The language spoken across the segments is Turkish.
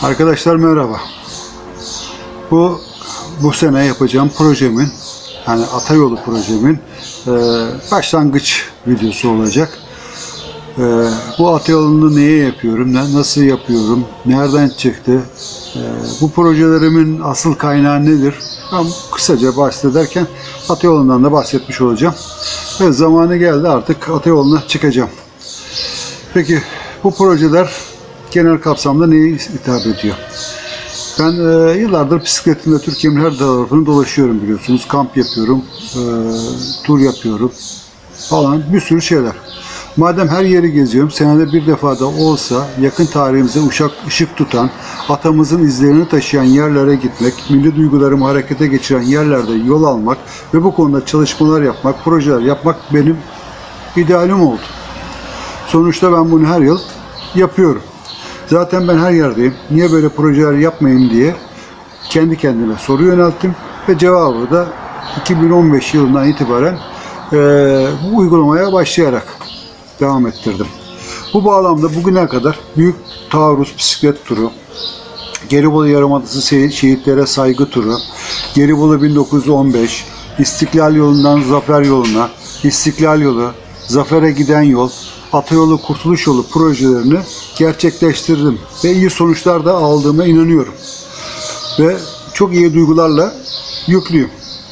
Arkadaşlar merhaba. Bu sene yapacağım projemin, yani Atayolu projemin başlangıç videosu olacak. Bu Atayolu'nu neye yapıyorum, nasıl yapıyorum, nereden çıktı, bu projelerimin asıl kaynağı nedir? Ben kısaca bahsederken Atayolu'ndan da bahsetmiş olacağım. Ve zamanı geldi, artık Atayolu'na çıkacağım. Peki bu projeler genel kapsamda neye hitap ediyor? Ben yıllardır bisikletimle Türkiye'nin her tarafını dolaşıyorum, biliyorsunuz. Kamp yapıyorum, tur yapıyorum falan, bir sürü şeyler. Madem her yeri geziyorum, senede bir defa da olsa yakın tarihimize ışık tutan, atamızın izlerini taşıyan yerlere gitmek, milli duygularımı harekete geçiren yerlerde yol almak ve bu konuda çalışmalar yapmak, projeler yapmak benim idealim oldu. Sonuçta ben bunu her yıl yapıyorum. Zaten ben her yerdeyim. Niye böyle projeler yapmayayım diye kendi kendime soru yönelttim ve cevabı da 2015 yılından itibaren bu uygulamaya başlayarak devam ettirdim. Bu bağlamda bugüne kadar Büyük Taarruz bisiklet turu, Gelibolu Yarımadası şehitlere saygı turu, Gelibolu 1915, İstiklal yolundan Zafer yoluna, İstiklal yolu, Zafer'e giden yol, Atayolu Kurtuluş Yolu projelerini gerçekleştirdim ve iyi sonuçlar da aldığıma inanıyorum. Ve çok iyi duygularla yüklüyüm.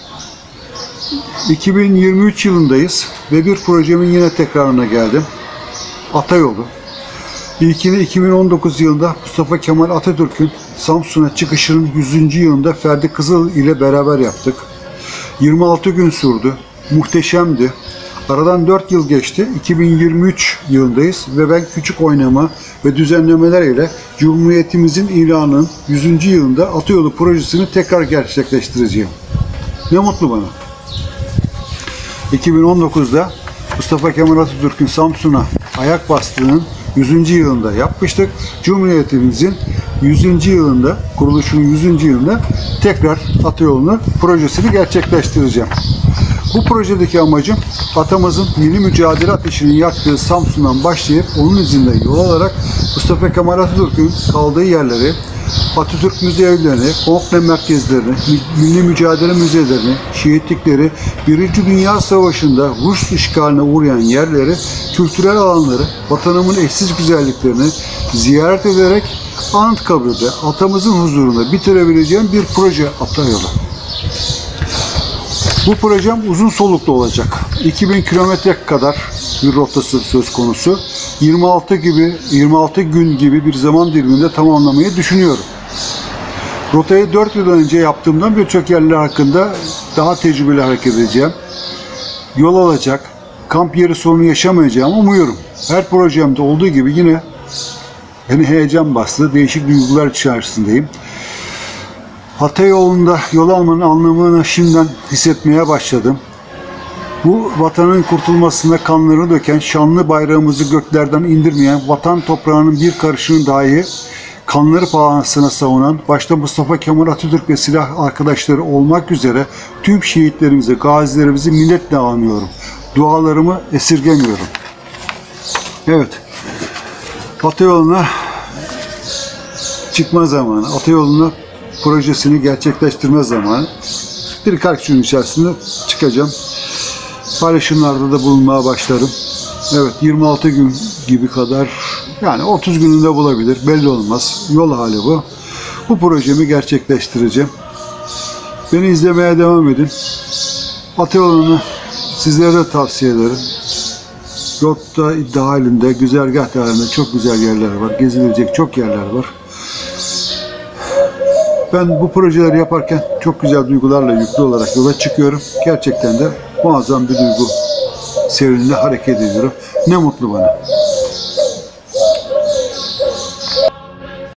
2023 yılındayız ve bir projemin yine tekrarına geldim. Atayolu. İlkini 2019 yılında Mustafa Kemal Atatürk'ün Samsun'a çıkışının 100. yılında Ferdi Kızıl ile beraber yaptık. 26 gün sürdü. Muhteşemdi. Aradan 4 yıl geçti. 2023 yılındayız ve ben küçük oynama ve düzenlemeler ile Cumhuriyetimizin ilanının 100. yılında Atayolu projesini tekrar gerçekleştireceğim. Ne mutlu bana. 2019'da Mustafa Kemal Atatürk'ün Samsun'a ayak bastığının 100. yılında yapmıştık. Cumhuriyetimizin 100. yılında, kuruluşunun 100. yılında tekrar Atayolu'nun projesini gerçekleştireceğim. Bu projedeki amacım atamızın milli mücadele ateşinin yaktığı Samsun'dan başlayıp onun izinde yol alarak Mustafa Kemal Atatürk'ün kaldığı yerleri, Atatürk müzelerini, komple merkezlerini, milli mücadele müzelerini, şehitlikleri, Birinci Dünya Savaşı'nda Rus işgaline uğrayan yerleri, kültürel alanları, vatanımın eşsiz güzelliklerini ziyaret ederek Anıtkabir'de atamızın huzurunda bitirebileceğim bir proje Atayolu. Bu projem uzun soluklu olacak. 2000 kilometre kadar bir rotası söz konusu. 26 gün gibi bir zaman diliminde tamamlamayı düşünüyorum. Rotayı 4 yıl önce yaptığımdan birçok yerler hakkında daha tecrübeli hareket edeceğim. Yol alacak, kamp yeri sorunu yaşamayacağımı umuyorum. Her projemde olduğu gibi yine beni heyecan bastı, değişik duygular içerisindeyim. Atayolu'nda yol almanın anlamını şimdiden hissetmeye başladım. Bu vatanın kurtulmasında kanlarını döken, şanlı bayrağımızı göklerden indirmeyen, vatan toprağının bir karışını dahi kanları pahasına savunan, başta Mustafa Kemal Atatürk ve silah arkadaşları olmak üzere tüm şehitlerimizi, gazilerimizi minnetle anıyorum. Dualarımı esirgemiyorum. Evet, Atayolu'na çıkma zamanı, Atayolu'na projesini gerçekleştirme zamanı. Birkaç gün içerisinde çıkacağım. Paylaşımlarda da bulunmaya başlarım. Evet, 26 gün gibi kadar, yani 30 gününde bulabilir, belli olmaz. Yol hali bu. Bu projemi gerçekleştireceğim. Beni izlemeye devam edin. Atayolu'nu sizlere de tavsiye ederim. Rota dahilinde, güzergah dahilinde çok güzel yerler var. Gezilecek çok yerler var. Ben bu projeleri yaparken çok güzel duygularla yüklü olarak yola çıkıyorum. Gerçekten de muazzam bir duygu seviyeinde hareket ediyorum. Ne mutlu bana.